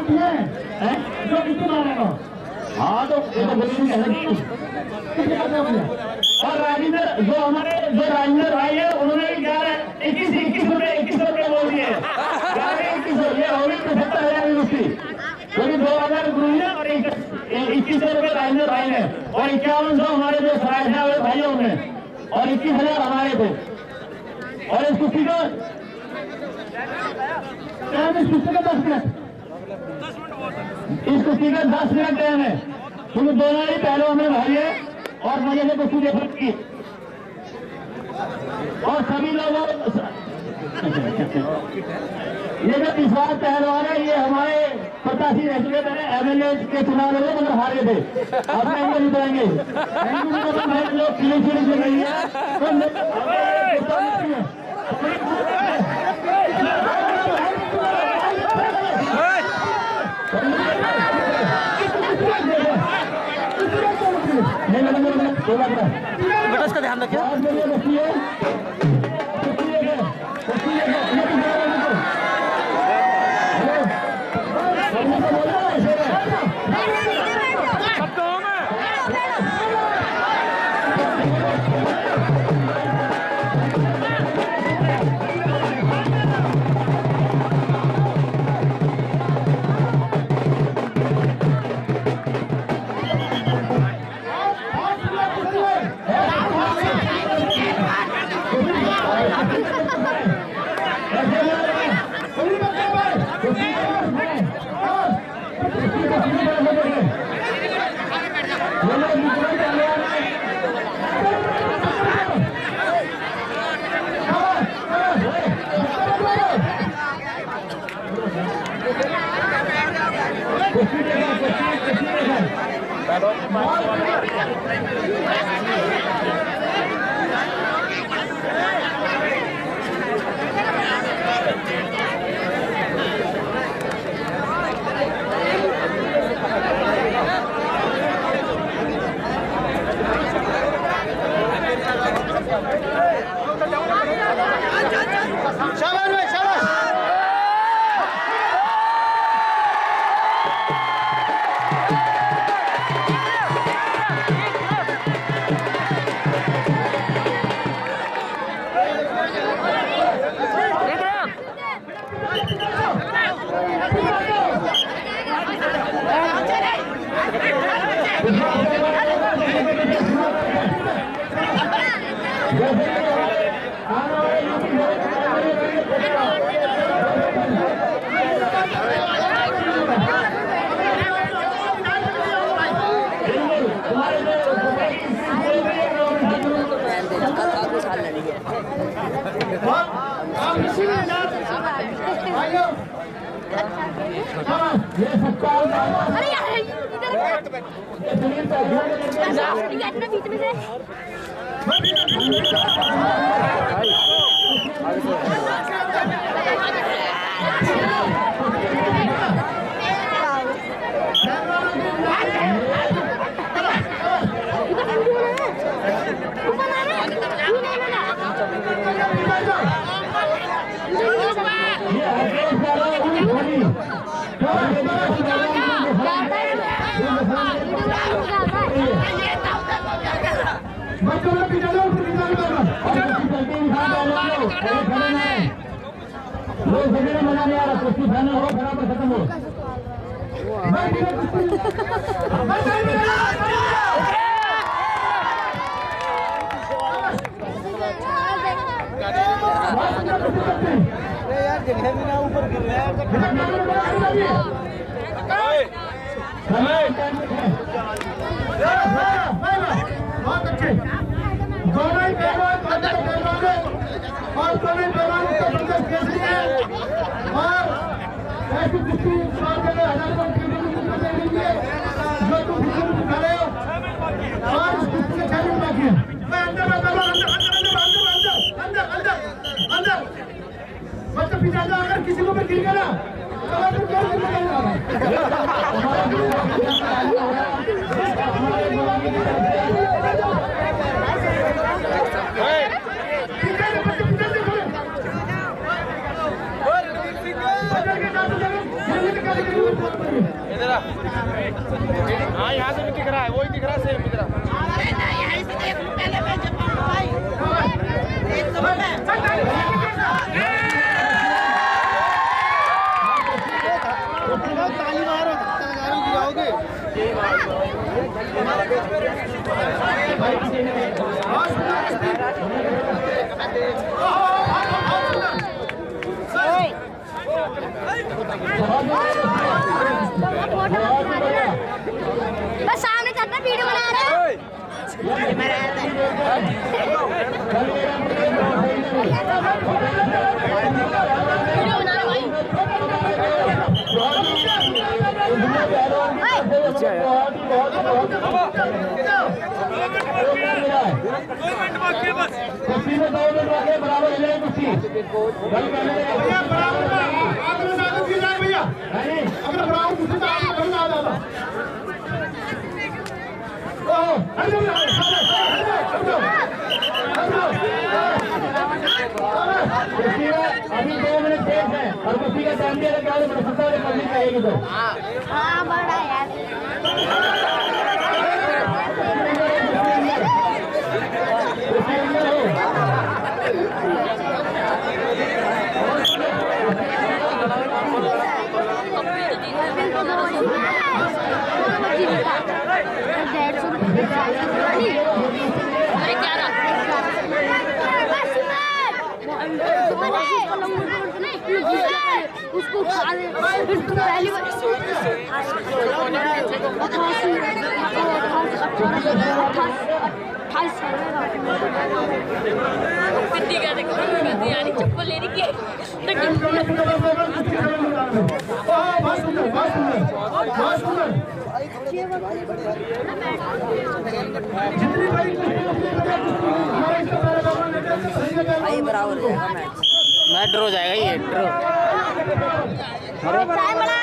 जो कितने मारेगा? हाँ तो ये तो बोली नहीं है। और राजेंद्र जो हमारे जो राजेंद्र भाई है उन्होंने भी 21 रुपए बोल दिए। 21 ये होगी 75,000 की कुश्ती, क्योंकि 2,000 गुरु ने और 21 रुपए राजेंद्र भाई ने और 5100 हमारे जो सरायखाना वाले भाइयों ने और 21,000 हमारे थे। और इस कुश्ती का टाइम इस कुश्ती का 10 मिनट, इस कुश्ती का 10 मिनट टाइम है, क्योंकि दोनों ही पहले हमें भाई है और मजे से कुश्ती देख की और सभी लोगों ये जो इस बार पहलवान है ये हमारे प्रत्याशी रह चुके थे, एमएलए के चुनाव लड़े मगर हार गए थे। अब मैं इनको जिताएंगे लोग क्लीन शीट लग रही है। बेटा इसका ध्यान रखिए। मजा नहीं आ रहा, कुश्ती फाइनल हो बराबर खत्म हो। ऊपर गिर रहा बहुत अच्छे दोनों ही पहलवान और दोनों ही पहलवान उत्तर प्रदेश केसरी है और ऐसी कुश्ती के लिए हजारों की देंगे जो तुम खा रहे हो और इस कुश्ती के खेल में बाकी है। मैं अंदर मतलब पीछे जाओ, अगर किसी को भी गिर गया ना तो फिर क्या इधर आ। हाँ यहाँ से भी दिख रहा है, वही दिख रहा है, सेम दिख रहा है। ताली मारो, गिराओगे। बस सामने चलता वीडियो बना रहे हैं। अभी 2 मिनट देर है और कुर्सी का टाइम दिया क्या पब्लिक आएगी तो हाँ बड़ा यार उसको खा ले पहली बार चप्पल लेने की बराबर मैच ड्रॉ जाएगा ये ड्रॉ। चाय बना